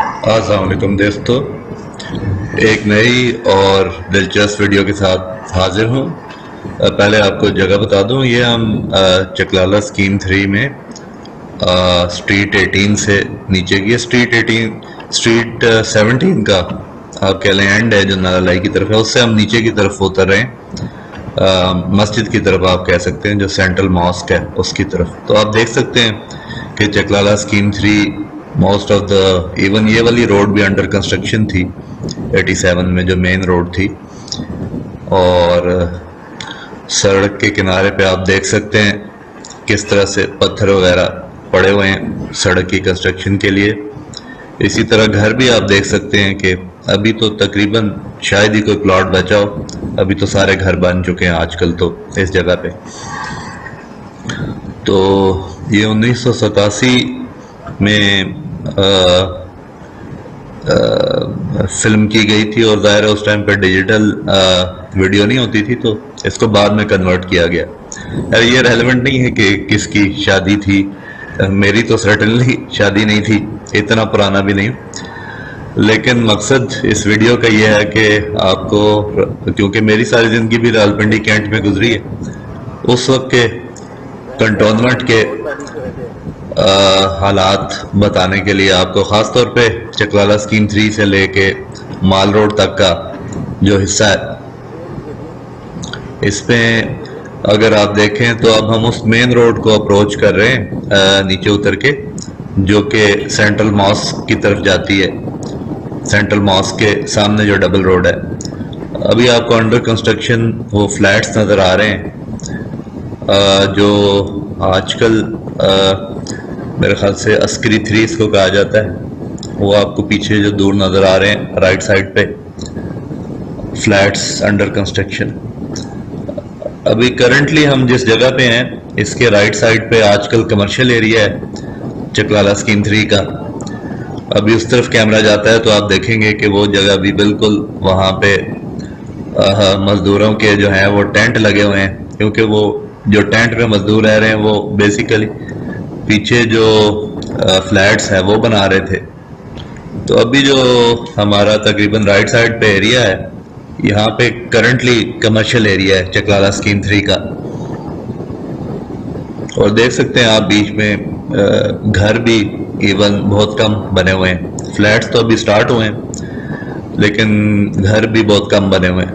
अस्सलाम वालेकुम दोस्तों, एक नई और दिलचस्प वीडियो के साथ हाजिर हूँ। पहले आपको जगह बता दूँ, ये हम चकलाला स्कीम 3 में स्ट्रीट 18 से नीचे की स्ट्रीट 17 का आप कह लें एंड है जो नालाई की तरफ है, उससे हम नीचे की तरफ उतर रहे हैं, मस्जिद की तरफ आप कह सकते हैं, जो सेंट्रल मॉस्क है उसकी तरफ। तो आप देख सकते हैं कि Chaklala scheme 3 most of the even ये वाली रोड भी अंडर कंस्ट्रक्शन थी 87 में, जो मेन रोड थी। और सड़क के किनारे पे आप देख सकते हैं किस तरह से पत्थर वगैरह पड़े हुए हैं सड़क की कंस्ट्रक्शन के लिए। इसी तरह घर भी आप देख सकते हैं कि अभी तो तकरीबन शायद ही कोई प्लॉट बचा हो, अभी तो सारे घर बन चुके हैं आजकल तो इस जगह पे। तो ये 1987 में फिल्म की गई थी और ज़ाहिर है उस टाइम पे डिजिटल वीडियो नहीं होती थी, तो इसको बाद में कन्वर्ट किया गया। ये रेलेवेंट नहीं है कि किसकी शादी थी, मेरी तो सर्टेनली शादी नहीं थी, इतना पुराना भी नहीं। लेकिन मकसद इस वीडियो का यह है कि आपको, क्योंकि मेरी सारी ज़िंदगी भी रावलपिंडी कैंट में गुजरी है, उस वक्त के कंटोनमेंट के हालात बताने के लिए आपको ख़ास तौर पे चकलाला स्कीम 3 से लेके माल रोड तक का जो हिस्सा है, इसमें अगर आप देखें तो अब हम उस मेन रोड को अप्रोच कर रहे हैं नीचे उतर के, जो कि सेंट्रल मॉस्क की तरफ जाती है। सेंट्रल मॉस्क के सामने जो डबल रोड है, अभी आपको अंडर कंस्ट्रक्शन वो फ्लैट्स नज़र आ रहे हैं, जो आजकल मेरे ख्याल से अस्करी 3 इसको कहा जाता है। वो आपको पीछे जो दूर नज़र आ रहे हैं राइट साइड पे फ्लैट्स अंडर कंस्ट्रक्शन। अभी करंटली हम जिस जगह पे हैं इसके राइट साइड पे आजकल कमर्शियल एरिया है चकलाला स्कीम 3 का। अभी उस तरफ कैमरा जाता है तो आप देखेंगे कि वो जगह भी बिल्कुल वहाँ पे मजदूरों के जो हैं वो टेंट लगे हुए हैं, क्योंकि वो जो टेंट में मजदूर रह रहे हैं वो बेसिकली पीछे जो फ्लैट्स हैं वो बना रहे थे। तो अभी जो हमारा तकरीबन राइट साइड पे एरिया है, यहाँ पे करंटली कमर्शियल एरिया है चकलाला स्कीम 3 का। और देख सकते हैं आप बीच में घर भी इवन बहुत कम बने हुए हैं। फ्लैट्स तो अभी स्टार्ट हुए हैं लेकिन घर भी बहुत कम बने हुए हैं।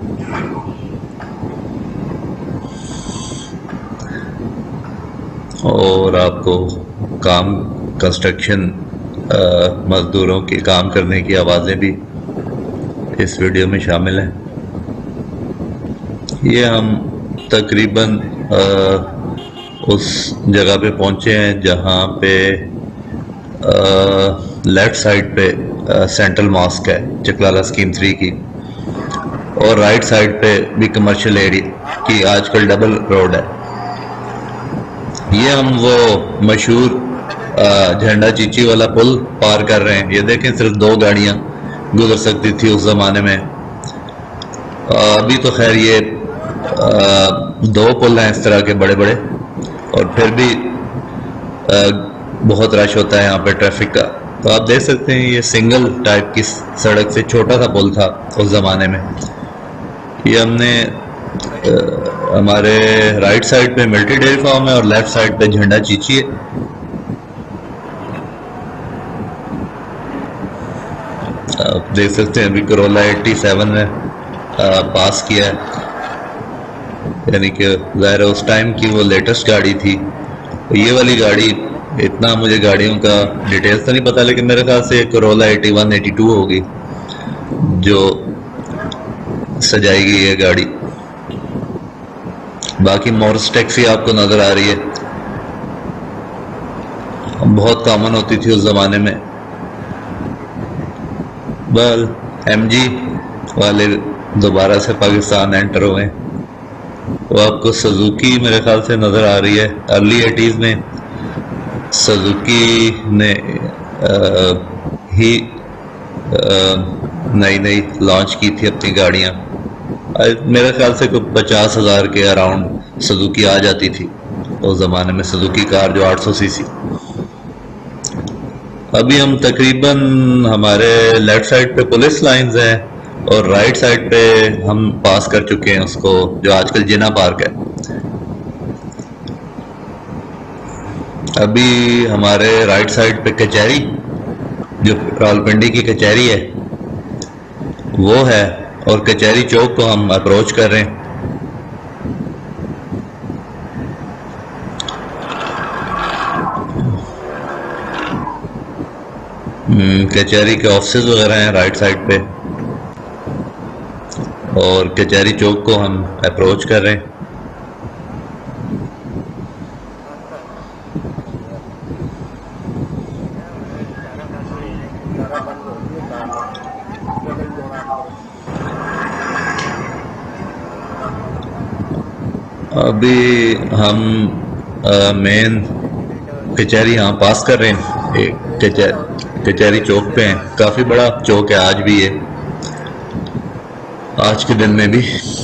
और आपको काम कंस्ट्रक्शन मजदूरों के काम करने की आवाज़ें भी इस वीडियो में शामिल हैं। ये हम तकरीबन उस जगह पे पहुंचे हैं जहां पे लेफ्ट साइड पे सेंट्रल मॉस्क है चकलाला स्कीम 3 की, और राइट साइड पे भी कमर्शियल एरिया की आजकल डबल रोड है। ये हम वो मशहूर झंडा चीची वाला पुल पार कर रहे हैं। ये देखें, सिर्फ 2 गाड़ियां गुजर सकती थी उस जमाने में। अभी तो खैर ये 2 पुल हैं इस तरह के बड़े बड़े, और फिर भी बहुत रश होता है यहाँ पे ट्रैफिक का। तो आप देख सकते हैं ये सिंगल टाइप की सड़क से छोटा सा पुल था उस जमाने में। ये हमने हमारे राइट साइड पे मिलिट्री डेयरी फार्म है और लेफ्ट साइड पे झंडा चीची है। आप देख सकते हैं अभी करोला 87 ने पास किया है, यानी कि ज़ाहिर उस टाइम की वो लेटेस्ट गाड़ी थी। तो ये वाली गाड़ी, इतना मुझे गाड़ियों का डिटेल्स तो नहीं पता, लेकिन मेरे ख्याल से करोला 81 82 होगी जो सजाई गई है गाड़ी। बाकी मॉर्स टैक्सी आपको नजर आ रही है, बहुत कॉमन होती थी उस जमाने में। बल एमजी वाले दोबारा से पाकिस्तान एंटर हुए। वो आपको सुजुकी मेरे ख्याल से नजर आ रही है। अर्ली 80s में सुजुकी ने ही नई नई लॉन्च की थी अपनी गाड़ियां। मेरे ख्याल से कोई 50,000 के अराउंड सुजुकी आ जाती थी उस जमाने में, सुजुकी कार जो 800 सीसी। अभी हम तकरीबन हमारे लेफ्ट साइड पे पुलिस लाइंस हैं और राइट साइड पे हम पास कर चुके हैं उसको, जो आजकल जिना पार्क है। अभी हमारे राइट साइड पे कचहरी, जो रावलपिंडी की कचहरी है वो है, और कचहरी चौक को हम अप्रोच कर रहे हैं। कचहरी के ऑफिस वगैरह हैं राइट साइड पे, और कचहरी चौक को हम अप्रोच कर रहे हैं। अभी हम मेन कचहरी यहाँ पास कर रहे हैं, एक कचहरी चौक पे हैं। काफ़ी बड़ा चौक है आज भी ये, आज के दिन में भी।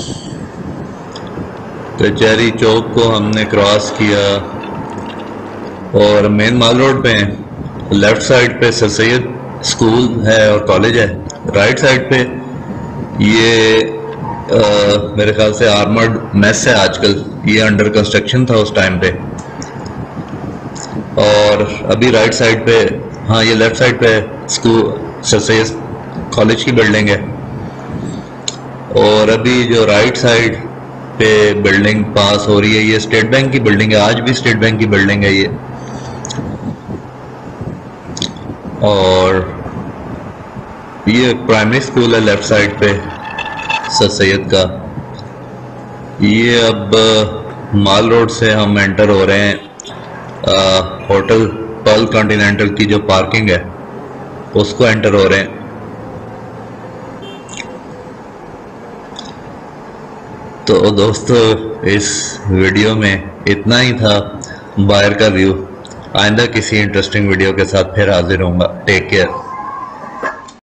कचहरी चौक को हमने क्रॉस किया और मेन माल रोड पे हैं। लेफ्ट साइड पे सर सैयद स्कूल है और कॉलेज है। राइट साइड पे ये मेरे ख्याल से आर्मर्ड मेस है आजकल, ये अंडर कंस्ट्रक्शन था उस टाइम पे। और अभी राइट साइड पे, हाँ ये लेफ्ट साइड पे स्कूल सर सैयद कॉलेज की बिल्डिंग है। और अभी जो राइट साइड पे बिल्डिंग पास हो रही है ये स्टेट बैंक की बिल्डिंग है, आज भी स्टेट बैंक की बिल्डिंग है ये। और ये प्राइमरी स्कूल है लेफ्ट साइड पे सर सैयद का। ये अब माल रोड से हम एंटर हो रहे हैं होटल पर्ल कॉन्टिनेंटल की जो पार्किंग है उसको एंटर हो रहे हैं। तो दोस्तों इस वीडियो में इतना ही था बाहर का व्यू। आइंदा किसी इंटरेस्टिंग वीडियो के साथ फिर हाजिर होऊंगा। Take care.